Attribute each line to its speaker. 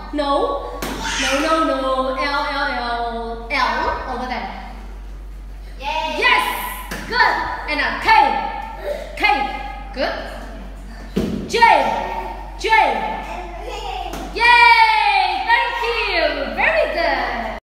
Speaker 1: No. No. L over there.
Speaker 2: Yay.
Speaker 1: Yes. Good. And a K. Good. J.